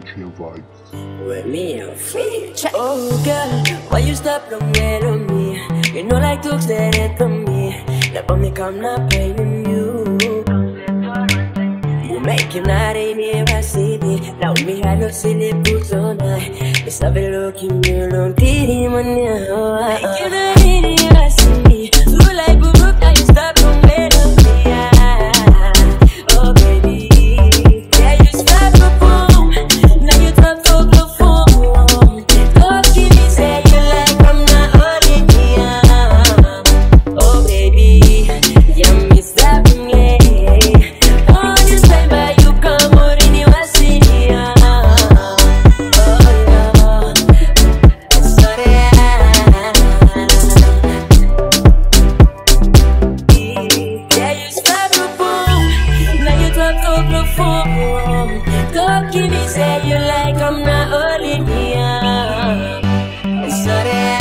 PNG vibes. With me, I'm free. Oh girl, why you stop long on me? You know like to say it to me. Never me come not paying you. You make him not in here, I see me. Now me I no silly boots on I. It's not be looking you long titty money. You know in here, I see me. You like good look, now you stop long on me. Oh baby, yeah you stop the boom. Now you talk to the phone. Don't give me say you like I'm not holding you. Oh baby, yeah me stopping late. On this time by you come out in your city. Oh yeah, sorry. Yeah you stop the boom. Now you talk to the phone. Don't give me say you like I'm not holding you. Sorry.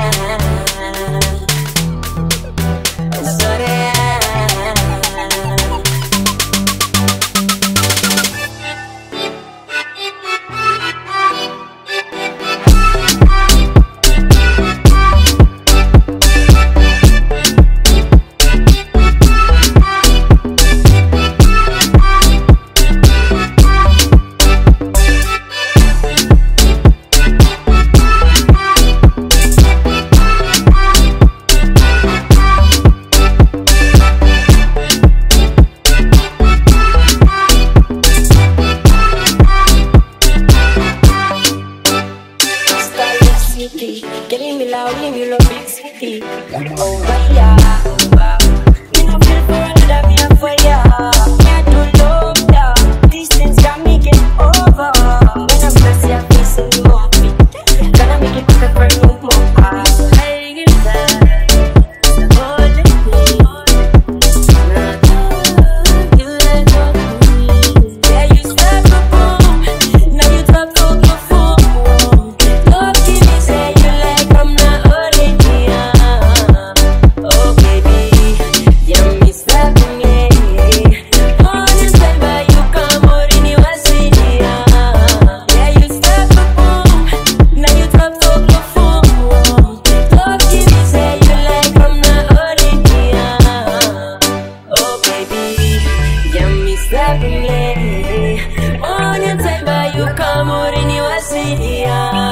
Getting me loud, leave you love big city. Oh yeah, me no feel for another me a fire. Can't do love ya. Distance got me get over. When I'm stressed, I feel so love me. Gonna make it quicker for no more. I give that. Hold me. You let go of me. Yeah, you start to boom. Now you talk to the phone. Love give me say you like I'm not holding you. Oh baby, yeah me stopping me. On this time by you come out in your city. Yeah you start to boom. Now you talk to the phone. Love give me say you like I'm not holding you. Oh baby, yeah me stopping me. On your time by you come out in your city.